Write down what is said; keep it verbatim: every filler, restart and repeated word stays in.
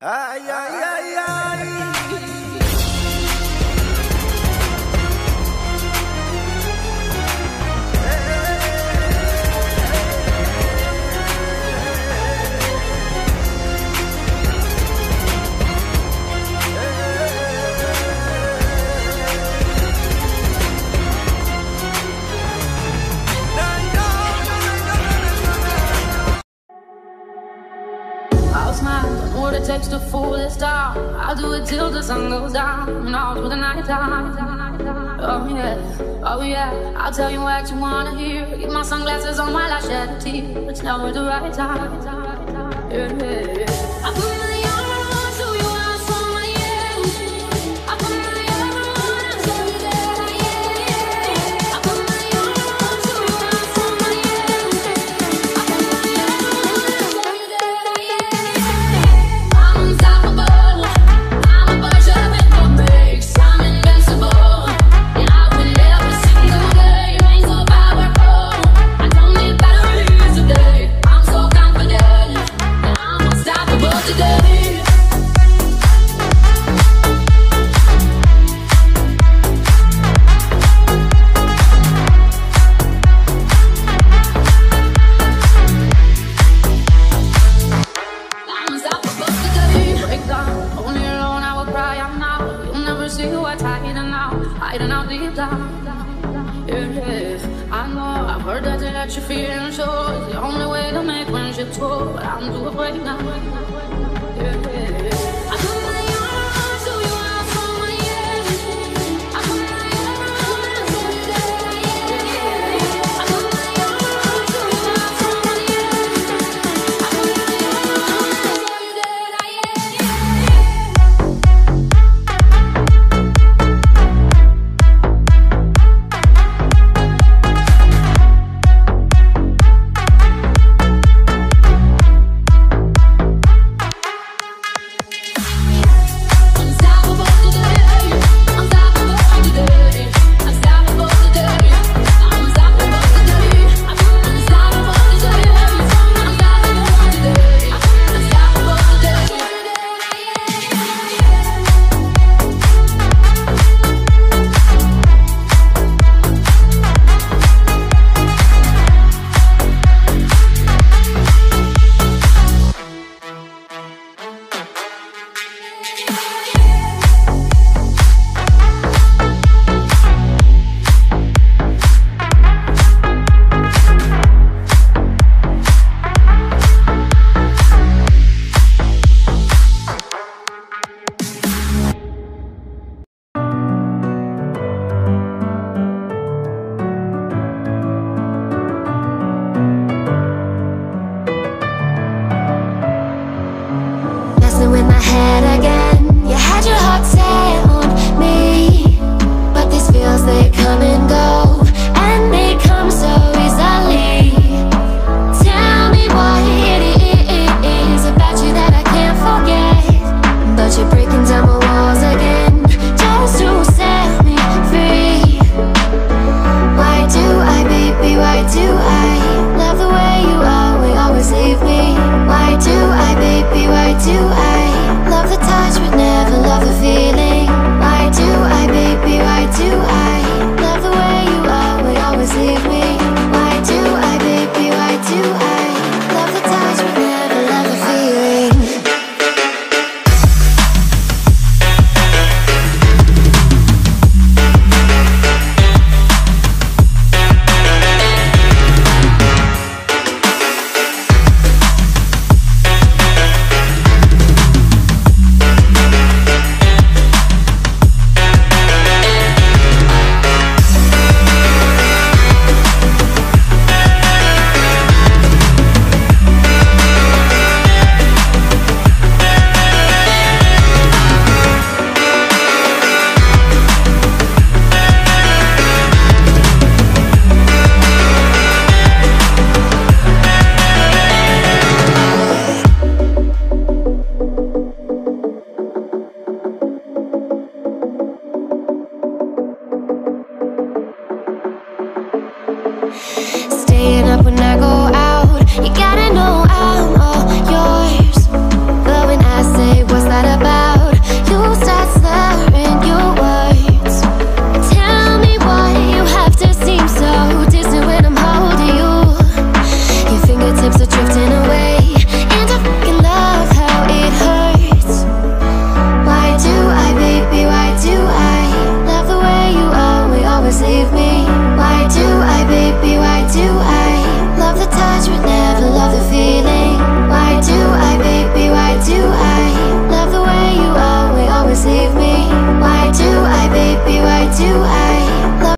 Ay, ay, ay, ay. I'll smile, don't know what it takes to fool this town. I'll do it till the sun goes down and all through the night time. Oh yeah, oh yeah, I'll tell you what you wanna hear. Keep my sunglasses on while I shed a tear. It's never the right time. Yeah, yeah, yeah. I put my arm on, show you how strong I am. I put my arm on, I'll show you that I am. I put my arm on, show you how strong I am. I put my arm on, I'll show you that I am. I'm unstoppable. I'm a bunch of it no breaks. I'm invincible. Yeah, I win every single day. Remain so powerful. I don't need batteries today. I'm so confident. Yeah, I'm unstoppable today. I'm unstoppable today. Break down, only alone I will cry out now. You'll never see what's hiding out, hiding out deep down. Yeah, yeah, I know, I've heard that they let you feel and show. It's the only way to make friendships grow, but I'm too afraid now. Yeah, yeah, yeah. I put my arm on, show you how strong I am. I put my arm on, I'll show you that I am. I put my arm on, show you how strong I am. I put my arm on, I'll show you that I Unstoppable today, unstoppable today, unstoppable today, I'm unstoppable today, I'm unstoppable today, unstoppable today, unstoppable today. Messing with my head again.